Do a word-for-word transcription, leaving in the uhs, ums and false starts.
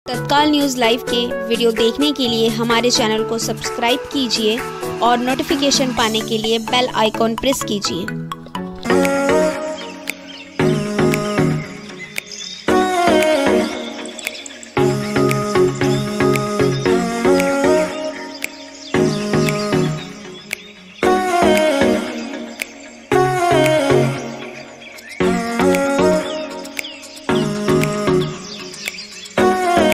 तत्काल news live के video देखने के लिए हमारे चैनल को सब्सक्राइब कीजिए और नोटिफिकेशन पाने के लिए बेल आइकॉन प्रेस कीजिए।